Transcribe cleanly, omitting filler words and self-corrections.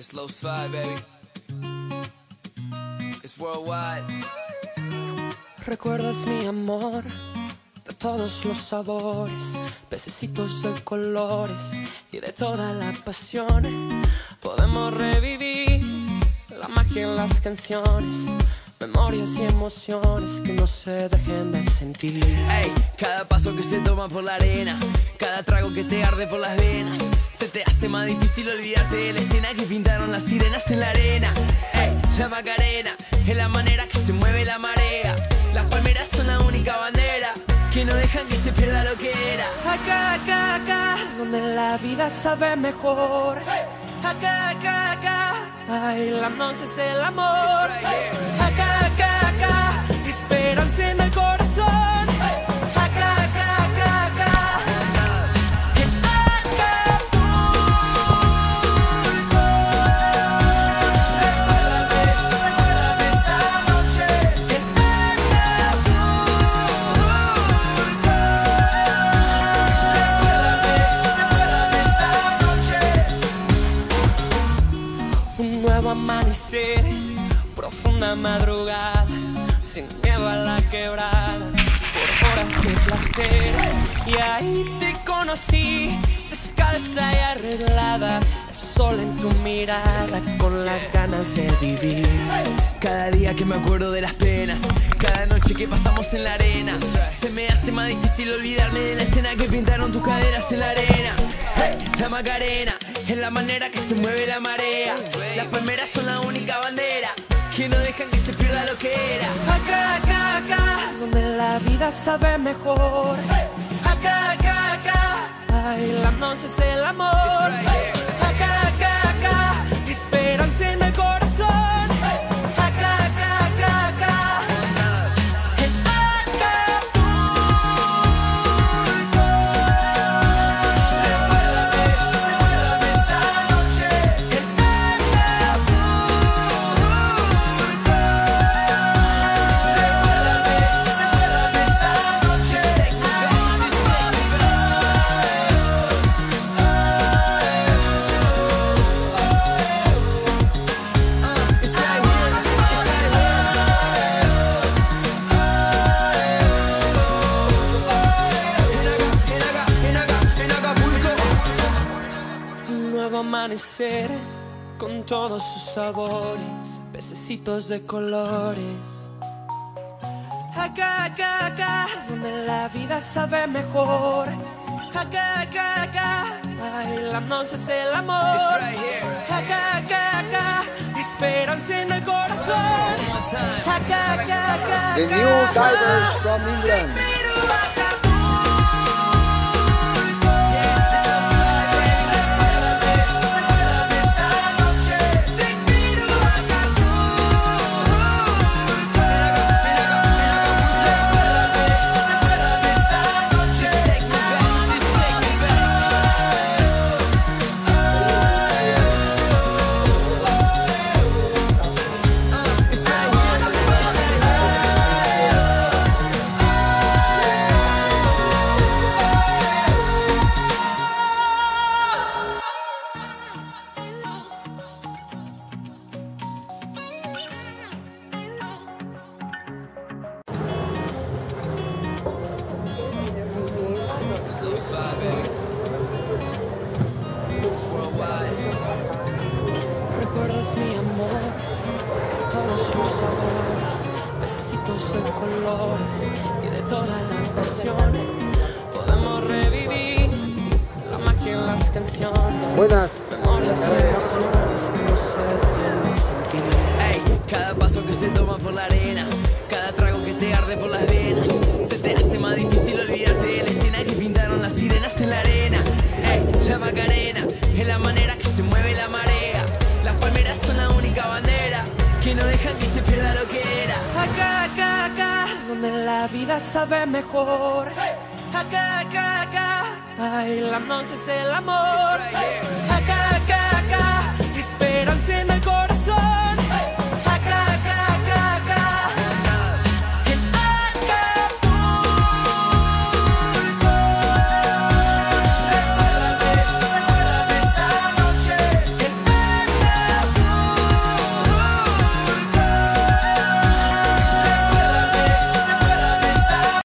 Slow slide, baby. It's worldwide. Recuerdas mi amor de todos los sabores, pececitos de colores y de toda la pasión. Podemos revivir la magia en las canciones, memorias y emociones que no se dejen de sentir. Ey, cada paso que se toma por la arena, cada trago que te arde por las venas, se te hace más difícil olvidarte de la escena que pintaron las sirenas en la arena. Ey, la Macarena es la manera que se mueve la marea. Las palmeras son la única bandera que no dejan que se pierda lo que era. Acá, acá, acá, donde la vida sabe mejor. Acá, acá, acá, bailándose es el amor. Acá, acá, acá, esperanza en el corazón. Acá, acá, acá, acá, en Acapulco. Recuérdame esa noche en Acapulco. Recuérdame esa noche. Un nuevo amanecer, profunda madrugada, sin miedo a la quebrada, por horas de placer. Y ahí te conocí, descalza y arreglada, el sol en tu mirada, con las ganas de vivir. Cada día que me acuerdo de las penas, cada noche que pasamos en la arena, se me hace más difícil olvidarme de la escena que pintaron tus caderas en la arena. Hey, la Macarena es la manera que se mueve la marea. Las palmeras son la única bandera que no dejan que se pierda lo que era. Acá, acá, acá, donde la vida sabe mejor. Acá, acá, acá, bailándose es el amor. Acá, acá, acá, esperanza en el corazón. Acá, acá, acá, acá, en Acapulco. Recuérdame esa noche en Recuérdame esa noche. Un nuevo amanecer con todos sus sabores, pececitos de colores. Acá, acá, acá, donde la vida sabe mejor. Acá, acá, acá, bailándose es el amor. Acá, acá, acá, esperanza en el corazón. Acá, acá, acá, The new divers from England. Slow slide, baby. It's worldwide. ¿Recuerdas mi amor? Todos sus sabores, pececitos de colores y de toda la pasión. Podemos revivir la magia en las canciones, Buenas. memorias y emociones que no se dejen de sentir. Ey, cada paso que se toma por la arena, cada trago que te arde por las venas, se te hace más difícil olvidarte de la escena que pintaron las sirenas en la arena. Ey, la Macarena es la manera que se mueve la marea. Las palmeras son la única bandera que no dejan que se pierda lo que era. Acá, acá, acá, donde la vida sabe mejor. Acá, acá, acá, bailándose es el amor. Acá,